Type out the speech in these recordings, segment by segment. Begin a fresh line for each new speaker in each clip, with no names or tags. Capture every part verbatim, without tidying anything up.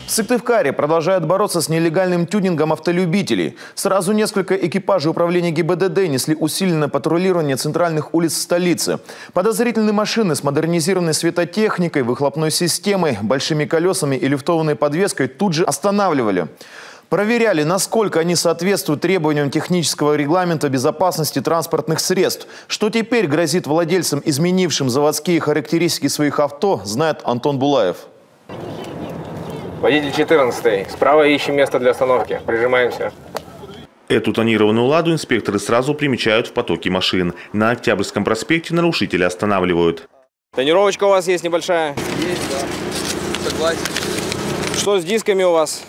В Сыктывкаре продолжают бороться с нелегальным тюнингом автолюбителей. Сразу несколько экипажей управления ГИБДД несли усиленное патрулирование центральных улиц столицы. Подозрительные машины с модернизированной светотехникой, выхлопной системой, большими колесами и лифтованной подвеской тут же останавливали. Проверяли, насколько они соответствуют требованиям технического регламента безопасности транспортных средств. Что теперь грозит владельцам, изменившим заводские характеристики своих авто, знает Антон Булаев.
Водитель четырнадцатый. Справа ищем место для остановки. Прижимаемся.
Эту тонированную «Ладу» инспекторы сразу примечают в потоке машин. На Октябрьском проспекте нарушителя останавливают.
Тонировочка у вас есть небольшая?
Есть, да. Согласен.
Что с дисками у вас?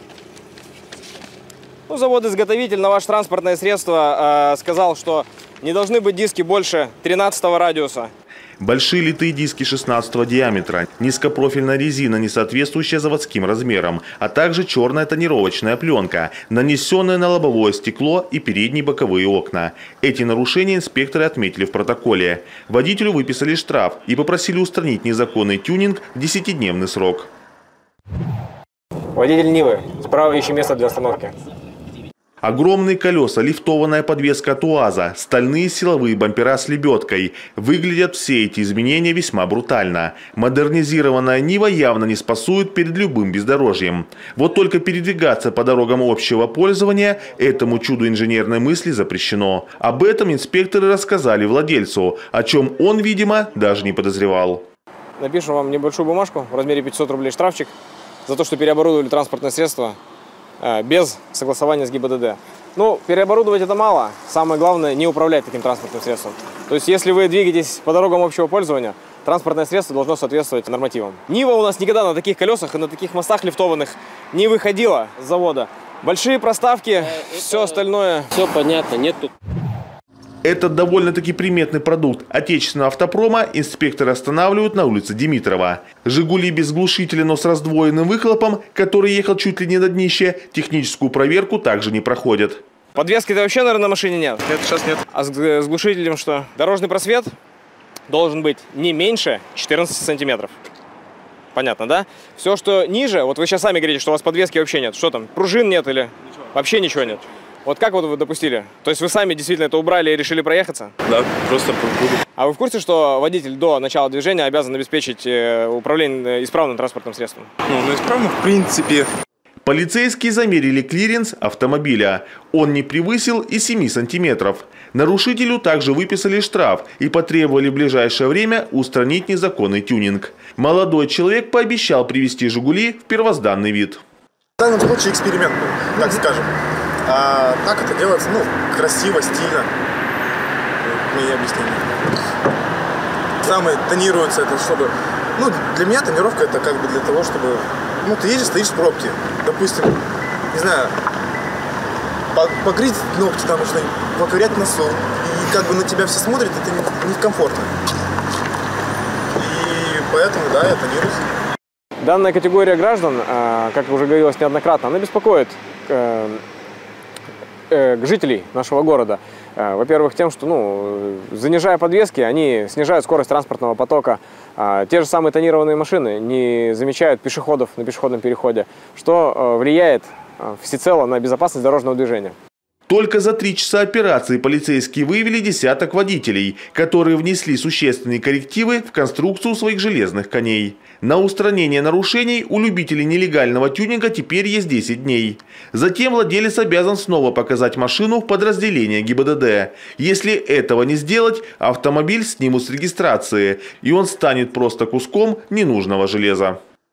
Ну, завод-изготовитель на ваше транспортное средство э, сказал, что не должны быть диски больше тринадцатого радиуса.
Большие литые диски шестнадцатого диаметра, низкопрофильная резина, не соответствующая заводским размерам, а также черная тонировочная пленка, нанесенная на лобовое стекло и передние боковые окна. Эти нарушения инспекторы отметили в протоколе. Водителю выписали штраф и попросили устранить незаконный тюнинг в десятидневный срок.
Водитель Нивы. Справа ищем место для остановки.
Огромные колеса, лифтованная подвеска от УАЗа, стальные силовые бампера с лебедкой. Выглядят все эти изменения весьма брутально. Модернизированная Нива явно не спасует перед любым бездорожьем. Вот только передвигаться по дорогам общего пользования этому чуду инженерной мысли запрещено. Об этом инспекторы рассказали владельцу, о чем он, видимо, даже не подозревал.
Напишу вам небольшую бумажку в размере пятисот рублей штрафчик за то, что переоборудовали транспортное средство без согласования с ГИБДД. Ну, переоборудовать это мало. Самое главное, не управлять таким транспортным средством. То есть, если вы двигаетесь по дорогам общего пользования, транспортное средство должно соответствовать нормативам. Нива у нас никогда на таких колесах и на таких мостах лифтованных не выходила с завода. Большие проставки, это все остальное.
Все понятно, нет тут.
Этот довольно-таки приметный продукт отечественного автопрома инспекторы останавливают на улице Димитрова. «Жигули» без глушителя, но с раздвоенным выхлопом, который ехал чуть ли не на днище, техническую проверку также не проходят.
Подвески-то вообще, наверное, на машине нет?
Нет, сейчас нет.
А с, с глушителем что? Дорожный просвет должен быть не меньше четырнадцати сантиметров. Понятно, да? Все, что ниже, вот вы сейчас сами говорите, что у вас подвески вообще нет. Что там, пружин нет или ничего. Вообще ничего нет? Вот как вот вы допустили? То есть вы сами действительно это убрали и решили проехаться?
Да, просто буду.
А вы в курсе, что водитель до начала движения обязан обеспечить управление исправным транспортным средством?
Ну, ну исправно в принципе.
Полицейские замерили клиренс автомобиля. Он не превысил и семи сантиметров. Нарушителю также выписали штраф и потребовали в ближайшее время устранить незаконный тюнинг. Молодой человек пообещал привести «Жигули» в первозданный вид.
В данном случае эксперимент был, так скажем. А так это делается, ну, красиво, стильно. Мои объяснения. Самое тонируется это, чтобы... Ну, для меня тонировка это как бы для того, чтобы... Ну, ты едешь, стоишь в пробке. Допустим, не знаю, погрызть ногти, там нужно поковырять носу. И как бы на тебя все смотрят, это некомфортно. И поэтому, да, я тонируюсь.
Данная категория граждан, как уже говорилось неоднократно, она беспокоит жителей нашего города. Во-первых, тем, что, ну, занижая подвески, они снижают скорость транспортного потока. Те же самые тонированные машины не замечают пешеходов на пешеходном переходе, что влияет всецело на безопасность дорожного движения.
Только за три часа операции полицейские выявили десяток водителей, которые внесли существенные коррективы в конструкцию своих железных коней. На устранение нарушений у любителей нелегального тюнинга теперь есть десять дней. Затем владелец обязан снова показать машину в подразделение ГИБДД. Если этого не сделать, автомобиль снимут с регистрации, и он станет просто куском ненужного железа.